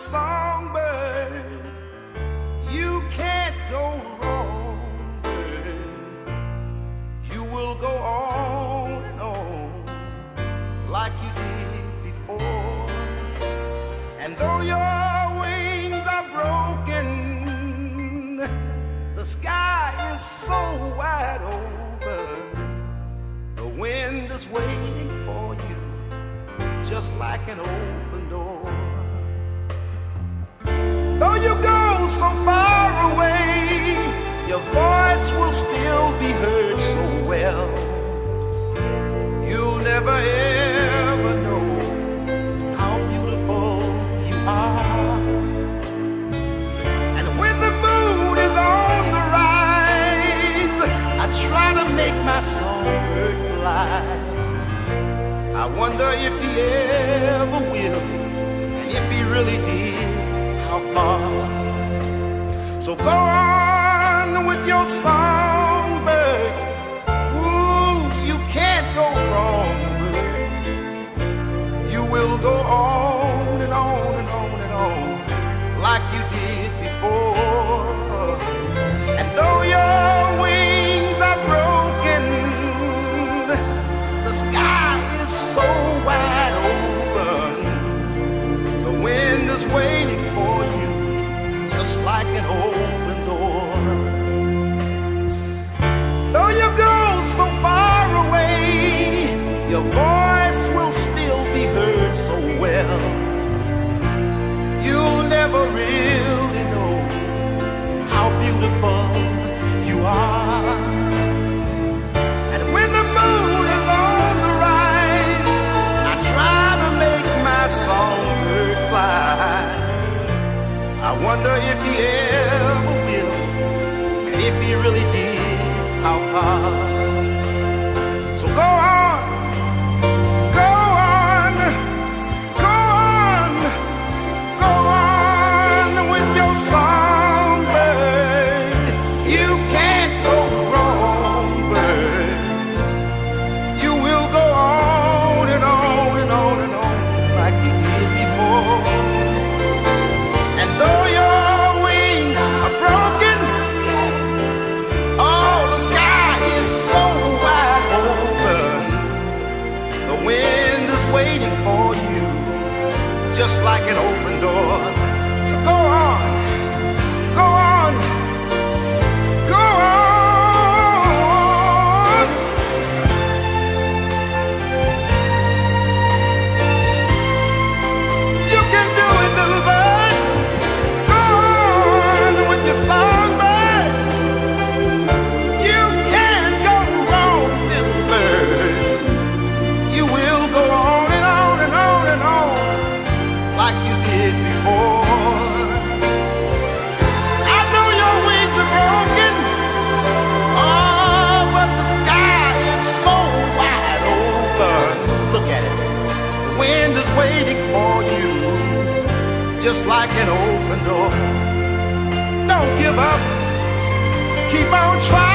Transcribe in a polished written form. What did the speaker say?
Songbird, you can't go wrong, bird. You will go on and on like you did before. And though your wings are broken, the sky is so wide open. The wind is waiting for you, just like an open door. Though you go so far away, your voice will still be heard so well. You'll never ever know how beautiful you are. And when the moon is on the rise, I try to make my songbird fly. I wonder if he ever will, and if he really did, how far. So go on with your songbird. Ooh, you can't go wrong, bird. You will go on and on and on and on like you did before. And though your wings are broken, the sky is so wide open. The wind is waiting for you, just like an open door. Though you go so far away, your voice will still be heard so well. You'll never really know how beautiful you are. And when the moon is on the rise, I try to make my songbird fly. I wonder if he ever will, and if he really did, how far. So go on, go on, go on, go on with your songbird. You can't go wrong, bird. You will go on and on and on and on like you did before. And though your wings are broken, oh, the sky is so wide open. The wind is waiting for you, just like an open door. So go on, go on, go on. You can do it, little bird. Go on with your songbird. You can't go wrong, little bird. You will go on and on and on and on like you did before. I know your wings are broken, oh, but the sky is so wide open. Look at it. The wind is waiting for you, just like an open door. Don't give up. Keep on trying.